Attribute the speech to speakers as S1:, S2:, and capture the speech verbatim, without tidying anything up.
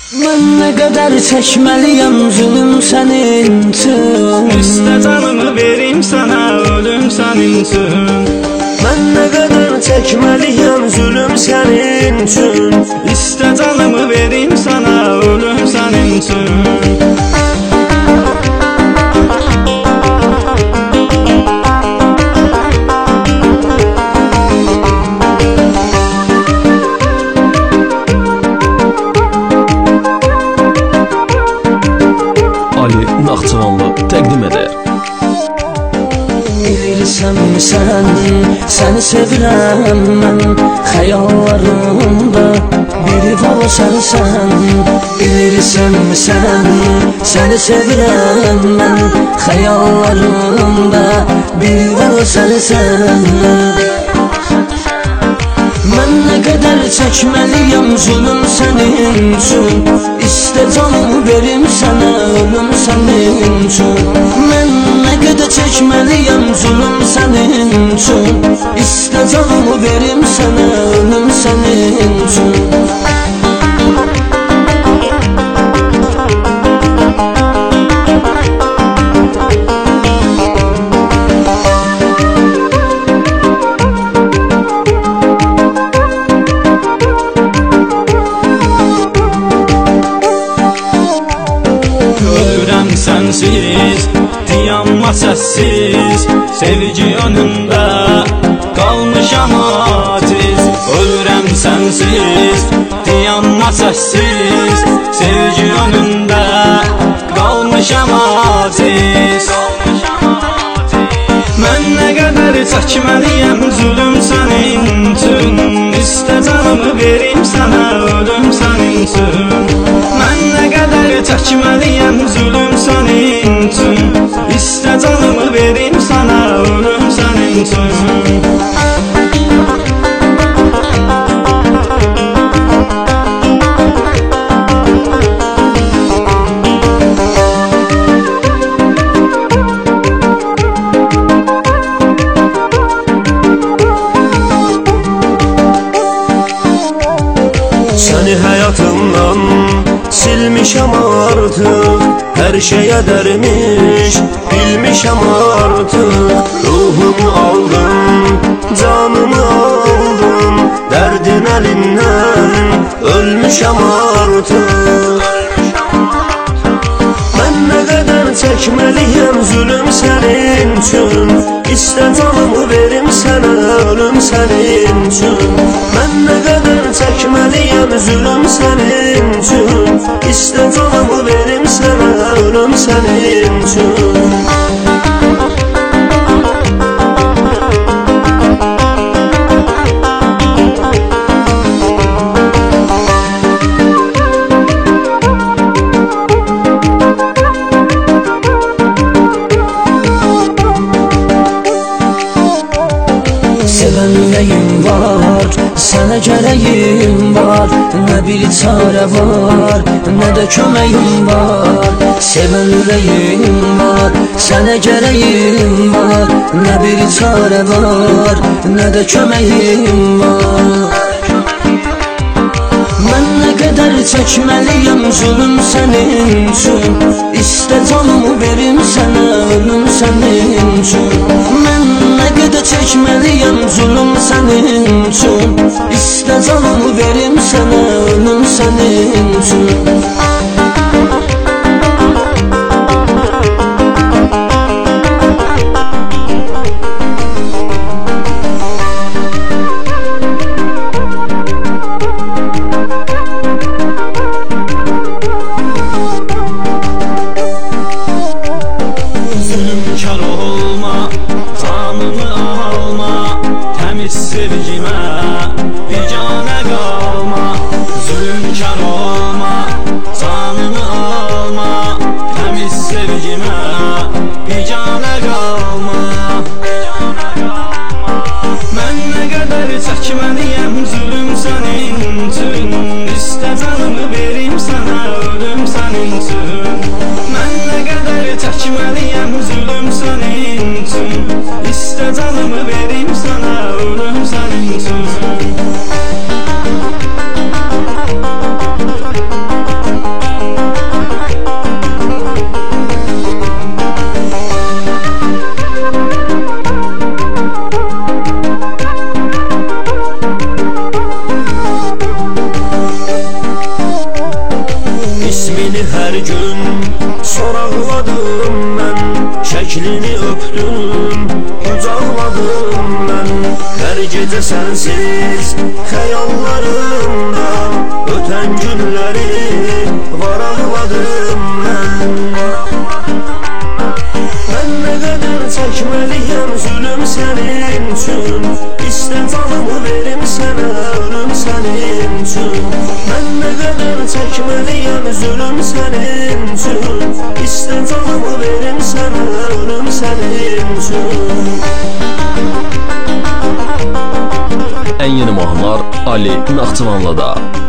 S1: Mən nə qədər çəkməliyəm zülüm sənin üçün.
S2: İstə canımı verim sənə, ölüm sənin üçün.
S3: Mən nə qədər çəkməliyəm zülüm sənin üçün.
S2: İstə canımı verim sənə, ölüm sənin üçün.
S4: Naxçıvanlı təqdim edər.
S1: Bilirsən sən, səni sevirəm mən, xəyallarımda biri olsan sən. Bilirsən sən, səni sevirəm mən, xəyallarımda biri olsan sən. Mən nə qədər çəkməliyəm zülüm sənin üçün. İstə canımı verim sənə, ölüm sənin üçün. Mən nə qədər çəkməliyəm zülüm sənin üçün. İstə canımı verim sənə, ölüm sənin üçün.
S2: Sənsiz, dayanma səssiz, sevgi önündə qalmışam aciz. Ölürəm sənsiz, dayanma səssiz, sevgi önündə qalmışam aciz. Mən nə qədər çəkməliyəm zülüm sənin üçün. İstə canımı verim sənə, ölüm sənin üçün. Mən nə qədər çəkməliyəm zülüm sənin üçün. İstə canımı verim sənə, ölüm sənin üçün.
S3: Səni həyatımdan silmişəm artıq. Hər şeyə dərmiş bilmişəm artıq. Ruhumu aldım, canımı aldım. Dərdin əlindən ölmüşəm artıq. Mən nə qədər çəkməliyəm zülüm sənin üçün. İstə canımı verim sənə, ölüm sənin üçün. Mən nə qədər çəkməliyəm zülüm sənin üçün. İstə canımı verim sənə, ölüm sənin üçün.
S1: Sevən ürəyim var, sənə gərəyim var. Nə bir çarə var, nə də köməyim var. Sevən ürəyim var, sənə gərəyim var. Nə bir çarə var, nə də köməyim var. Mən nə qədər çəkməliyəm zülüm sənin üçün. İstə canımı verim sənə, ölüm sənin üçün. Mən nə qədər çəkməliyəm zülüm sənin üçün. İstə canımı verim sənə, ölüm sənin üçün.
S2: Zulümkar olma, canımı alma, təmiz sevgimə biganə qalma. Zulümkar olma,
S3: şəklini öpdüm, qucaqladım mən. Hər gecə sənsiz xəyallarımda ötən günləri varaqladım mən. Mən nə qədər çəkməliyəm zülüm sənin üçün, İstə canımı verim sənə, ölüm sənin üçün. Mən nə qədər çəkməliyəm zülüm sənin üçün, İstə canımı verim sənə, ölüm sənin üçün.
S4: En yeni mahnılar Ali Naxçıvanlıda.